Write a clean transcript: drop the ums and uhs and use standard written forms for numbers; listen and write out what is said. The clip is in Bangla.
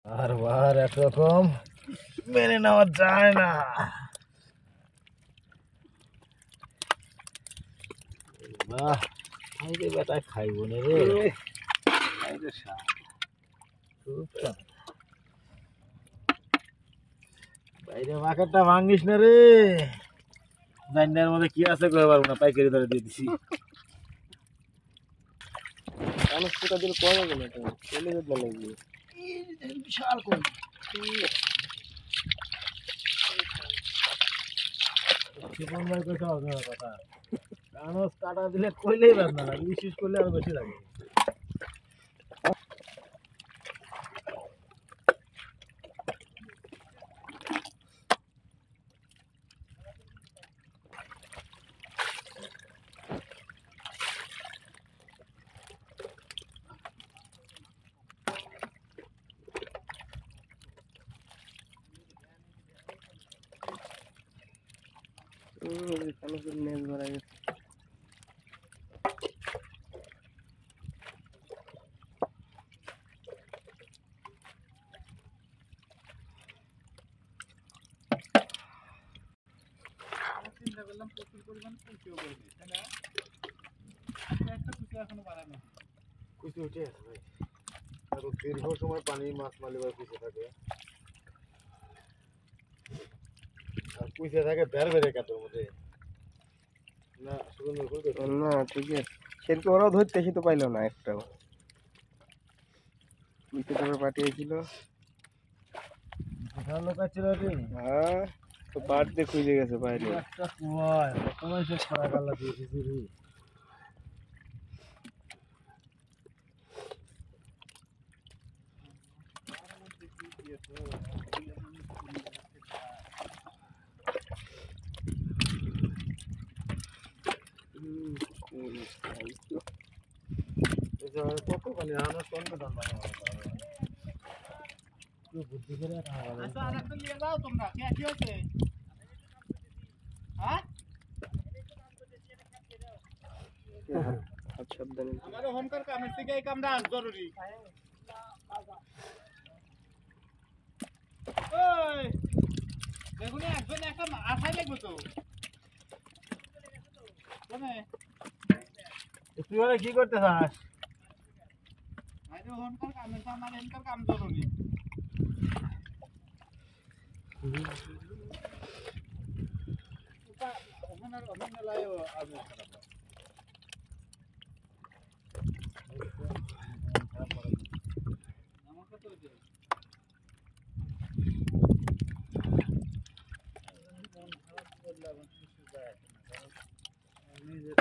বারবার একরকম মেনে নেওয়া যায় না। বাহ, খাইলে বেটা খাইব না রে, খাইলে স্বাদ খুব স্বাদ। বাইরে মাকেটটা ভাঙিস না রে, জান্নার মধ্যে কি আছে কই পারবো না, পাইকারি দরে দিয়ে দিছি। মানুষটা দিলে কমে গেল তো চলে যেতে লাগবে বিশাল কই জীবন ভাই কইতে হবে কথা, কানস কাটা দিলে কইলেই বাদ না লাগে, বিশেষ করলে আরো বেশি লাগে। মানুষের নেজ মারা গেছে চিন্তা করলাম প্রচুর পরিমাণ কুচিও করবে তাই না, একটা কুচি এখনো বাড়ানো কুচি উঠে আছে ভাই, আর দীর্ঘ সময় পানি মাছ মালিবার কুচে থাকে, আর কুচে থাকে বের বেড়ে কাটার মধ্যে না, শুধু না ঠিক আছে সেরকম ওরাও ধরতে এসে তো পাইলো না একটাও কুইতে তারপর পাঠিয়েছিল লোক আছে রে। হ্যাঁ তো বাড়তে খুঁজে গেছে বাইরে একটা কুয়ায় তোমায় সে সারা গাল্লা দিয়ে দিছি রে। কত পানি আমার সঙ্গে দাম বুদ্ধি করে আচ্ছা আর একটা নিয়ে যাও তোমরা কি হচ্ছে হ্যাঁ আচ্ছা আমাদের হোমকার কামের থেকে এই কামটা জরুরি ওই দেখুন একজন একটা আশাই লাগবে তো তুই ওরা কি করতে চাস? হোমকার কামের আমার হোমকার কাম জরুরি নিজের